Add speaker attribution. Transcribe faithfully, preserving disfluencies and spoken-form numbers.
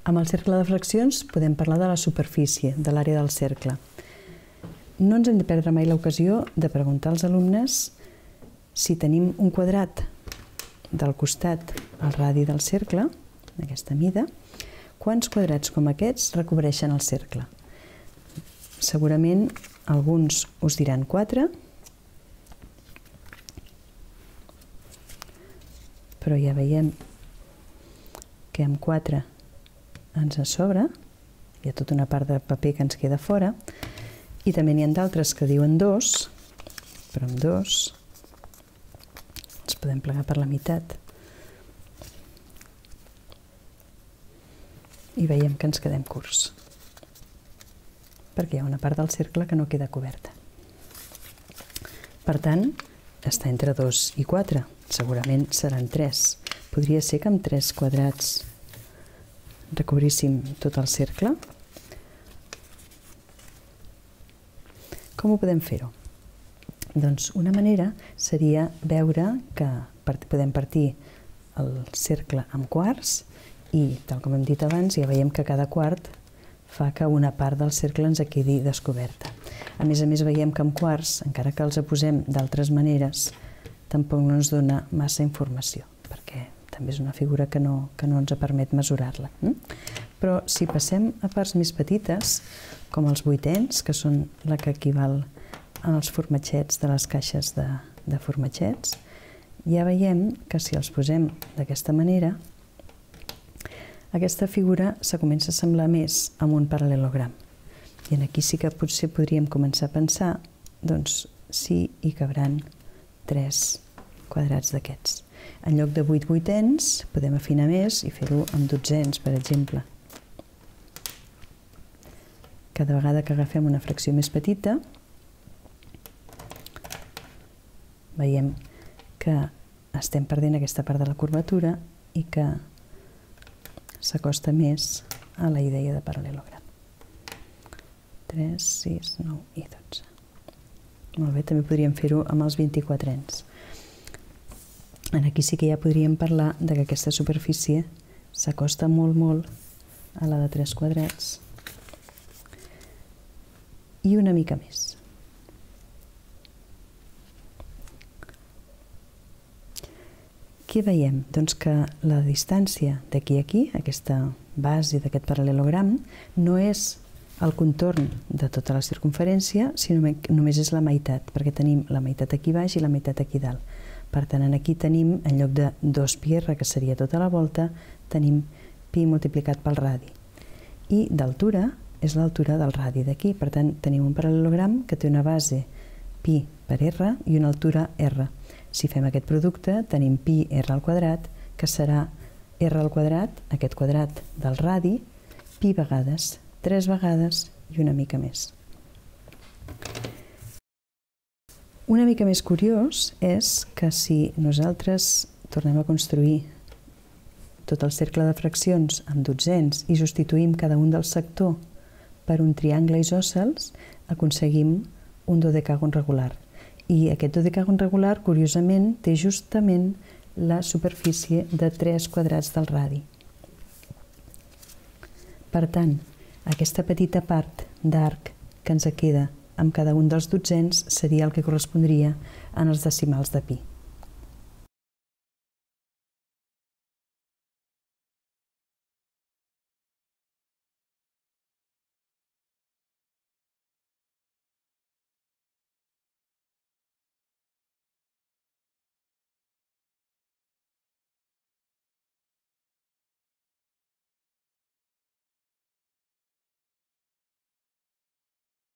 Speaker 1: Amb el cercle de fraccions podem parlar de la superfície, de l'àrea del cercle. No ens hem de perdre mai l'ocasió de preguntar als alumnes si tenim un quadrat del costat al radi del cercle, d'aquesta mida, quants quadrats com aquests recobreixen el cercle. Segurament alguns us diran quatre, però ja veiem que amb quatre ens a sobre, hi ha tota una part de paper que ens queda fora, i també n'hi ha d'altres que diuen dos, però amb dos ens podem plegar per la meitat. I veiem que ens quedem curts, perquè hi ha una part del cercle que no queda coberta. Per tant, està entre dos i quatre, segurament seran tres. Podria ser que amb tres quadrats recobríssim tot el cercle. Com ho podem fer-ho? Doncs una manera seria veure que podem partir el cercle en quarts i, tal com hem dit abans, ja veiem que cada quart fa que una part del cercle ens quedi descoberta. A més a més, veiem que amb quarts, encara que els posem d'altres maneres, tampoc no ens dona massa informació, perquè també és una figura que no, que no ens permet mesurar-la. Però si passem a parts més petites, com els vuitens, que són la que equival als formatgets de les caixes de, de formatgets, ja veiem que si els posem d'aquesta manera, aquesta figura se comença a semblar més amb un paral·lelogram. I aquí sí que potser podríem començar a pensar doncs, si hi cabran tres quadrats d'aquests. En lloc de vuit vuitens, podem afinar més i fer-ho amb dotzens, per exemple. Cada vegada que agafem una fracció més petita, veiem que estem perdent aquesta part de la curvatura i que s'acosta més a la idea de paral·lelogram. tres, sis, nou i dotze. Molt bé, també podríem fer-ho amb els vint-i-quatrens. Aquí sí que ja podríem parlar que aquesta superfície s'acosta molt, molt a la de tres quadrats i una mica més. Què veiem? Doncs que la distància d'aquí a aquí, aquesta base d'aquest paral·lelogram, no és el contorn de tota la circumferència, sinó només és la meitat, perquè tenim la meitat aquí baix i la meitat aquí dalt. Per tant, aquí tenim, en lloc de dos pi r, que seria tota la volta, tenim pi multiplicat pel radi. I d'altura és l'altura del radi d'aquí. Per tant, tenim un paral·lelogram que té una base pi per r i una altura r. Si fem aquest producte, tenim pi r al quadrat, que serà r al quadrat, aquest quadrat del radi, pi vegades, tres vegades i una mica més. Una mica més curiós és que si nosaltres tornem a construir tot el cercle de fraccions amb dotzens i substituïm cada un del sector per un triangle isòsceles, aconseguim un dodecàgon regular. I aquest dodecàgon regular, curiosament, té justament la superfície de tres quadrats del radi. Per tant, aquesta petita part d'arc que ens queda amb cada un dels dotzens seria el que correspondria en els decimals de pi.